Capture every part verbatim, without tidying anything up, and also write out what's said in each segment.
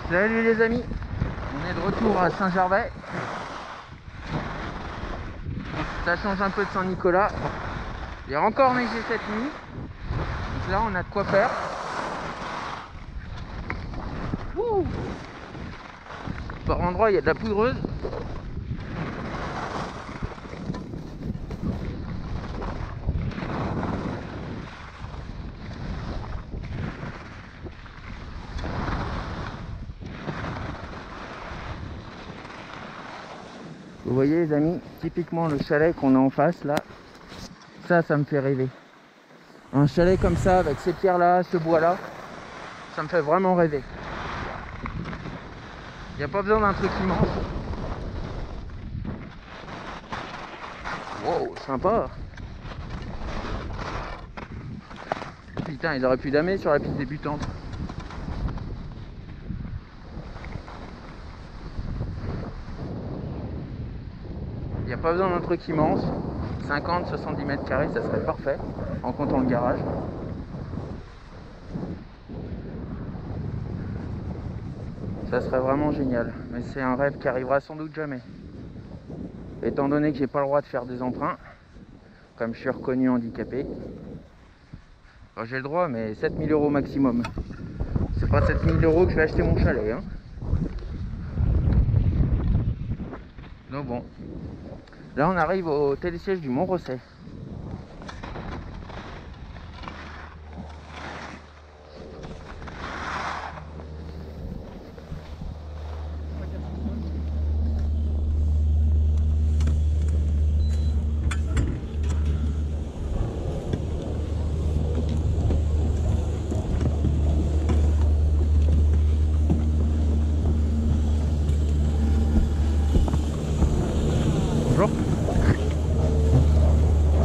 Salut les amis, on est de retour à Saint-Gervais. Ça change un peu de Saint-Nicolas. Il y a encore neigé cette nuit. Donc là on a de quoi faire. Ouh. Par endroits il y a de la poudreuse. Vous voyez les amis, typiquement le chalet qu'on a en face là, ça, ça me fait rêver. Un chalet comme ça, avec ces pierres là, ce bois là, ça me fait vraiment rêver. Il n'y a pas besoin d'un truc immense. Wow, sympa. Putain, ils auraient pu damer sur la piste débutante. Il n'y a pas besoin d'un truc immense. cinquante à soixante-dix mètres carrés, ça serait parfait, en comptant le garage. Ça serait vraiment génial, mais c'est un rêve qui arrivera sans doute jamais. Étant donné que j'ai pas le droit de faire des emprunts, comme je suis reconnu handicapé. Enfin, j'ai le droit, mais sept mille euros maximum. C'est pas sept mille euros que je vais acheter mon chalet, hein. Donc bon. Là on arrive au télésiège du Mont-Rosset. Bonjour.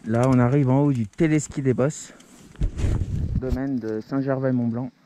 Là, on arrive en haut du téléski des Bosses, domaine de Saint-Gervais-Mont-Blanc.